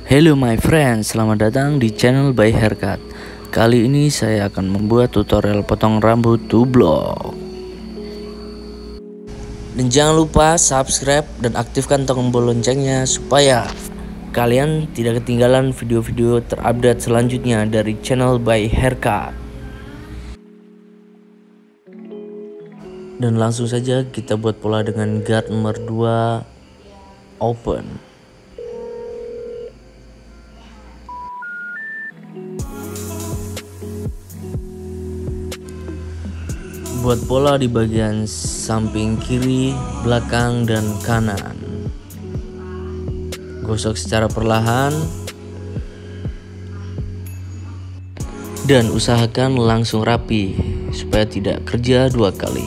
Hello my friends, selamat datang di channel by Haircut. Kali ini saya akan membuat tutorial potong rambut tublok. Dan jangan lupa subscribe dan aktifkan tombol loncengnya supaya kalian tidak ketinggalan video-video terupdate selanjutnya dari channel by Haircut. Dan langsung saja kita buat pola dengan guard nomor 2 open. Buat pola di bagian samping kiri, belakang, dan kanan. Gosok secara perlahan dan usahakan langsung rapi supaya tidak kerja dua kali.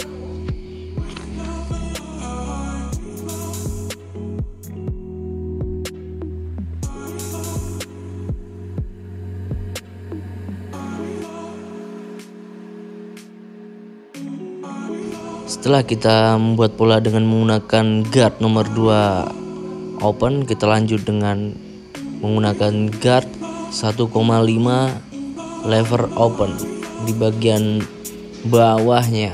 Setelah kita membuat pola dengan menggunakan guard nomor 2 open, kita lanjut dengan menggunakan guard 1,5 lever open di bagian bawahnya.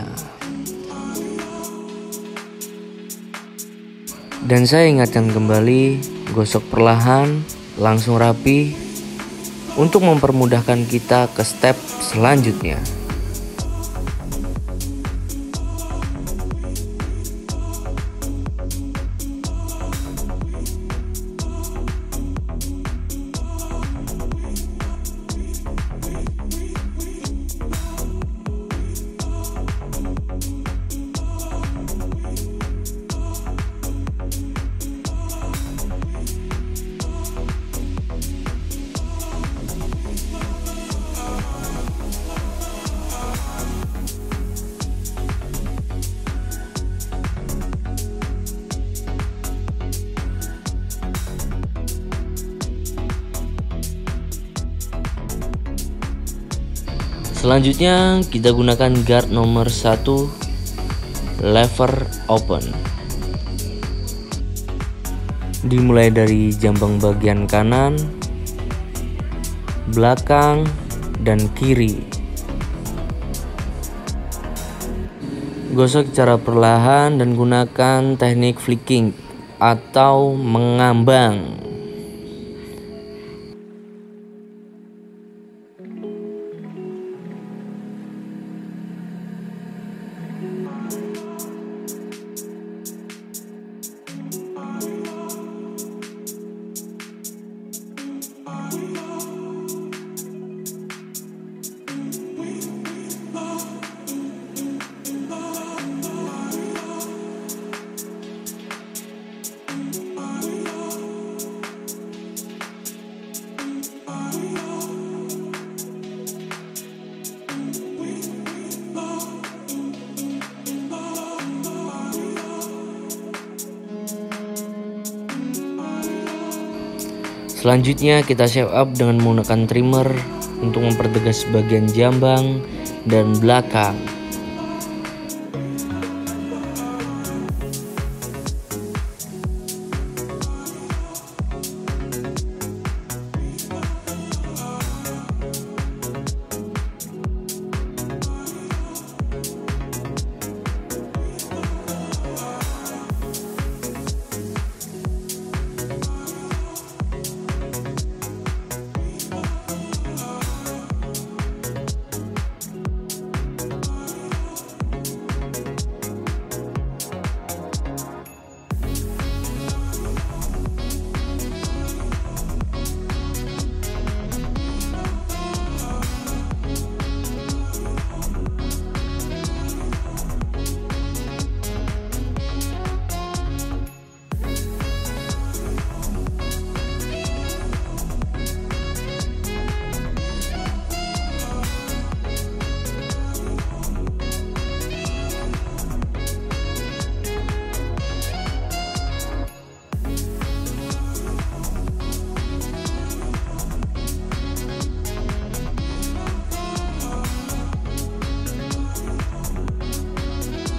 Dan saya ingatkan kembali, gosok perlahan, langsung rapi untuk mempermudahkan kita ke step selanjutnya. Selanjutnya kita gunakan guard nomor 1 lever open. Dimulai dari jambang bagian kanan, belakang, dan kiri. Gosok secara perlahan dan gunakan teknik flicking atau mengambang. Selanjutnya kita shape up dengan menggunakan trimmer untuk mempertegas bagian jambang dan belakang.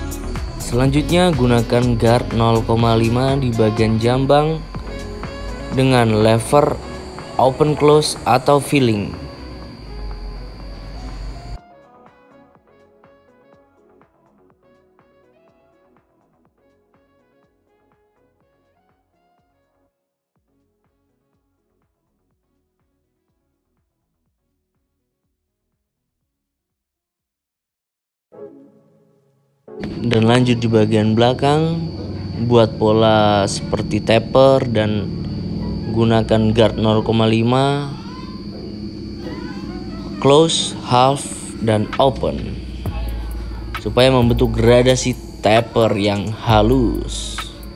Selanjutnya gunakan guard 0,5 di bagian jambang dengan lever open close atau filling. Dan lanjut di bagian belakang, buat pola seperti taper dan gunakan guard 0,5, close, half, dan open supaya membentuk gradasi taper yang halus.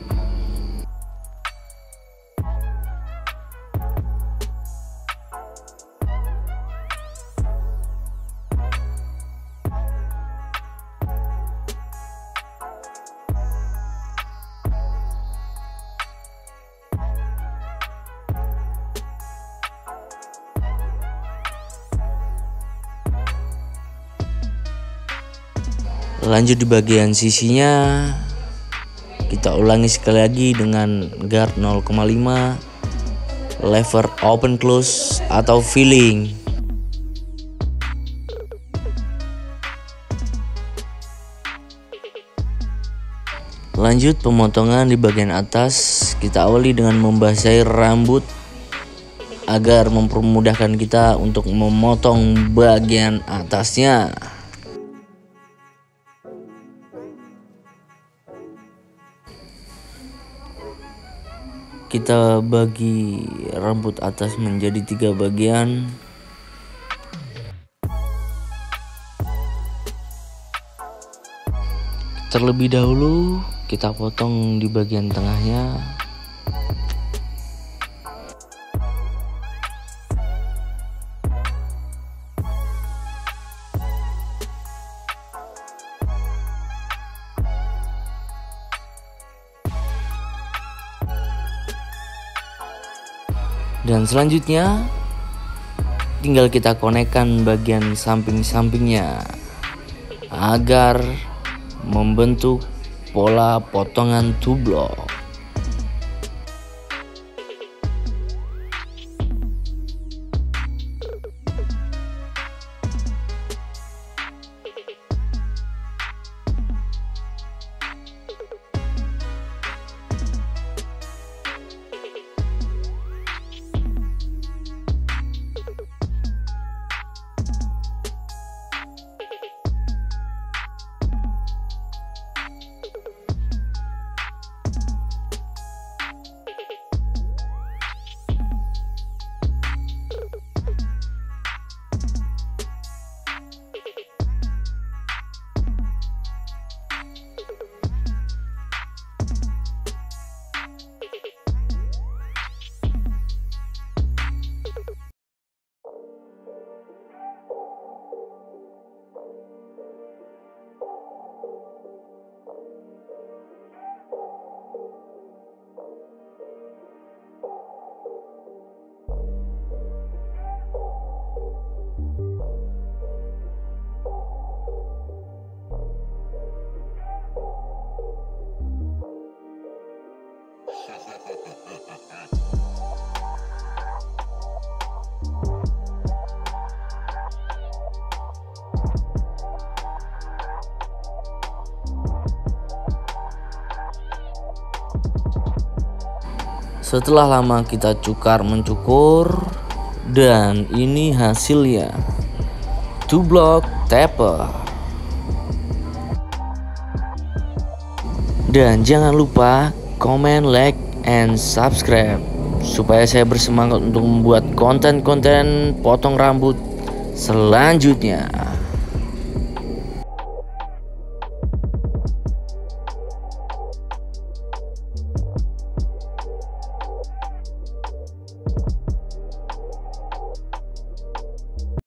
Lanjut di bagian sisinya, kita ulangi sekali lagi dengan guard 0,5, lever open close atau filling. Lanjut pemotongan di bagian atas, kita awali dengan membasahi rambut agar mempermudahkan kita untuk memotong bagian atasnya. Kita bagi rambut atas menjadi 3 bagian. Terlebih dahulu kita potong di bagian tengahnya. Dan selanjutnya tinggal kita konekkan bagian samping-sampingnya agar membentuk pola potongan tublok. Setelah lama kita cukar mencukur, dan ini hasilnya, tublok taper. Dan jangan lupa comment, like, and subscribe supaya saya bersemangat untuk membuat konten-konten potong rambut selanjutnya.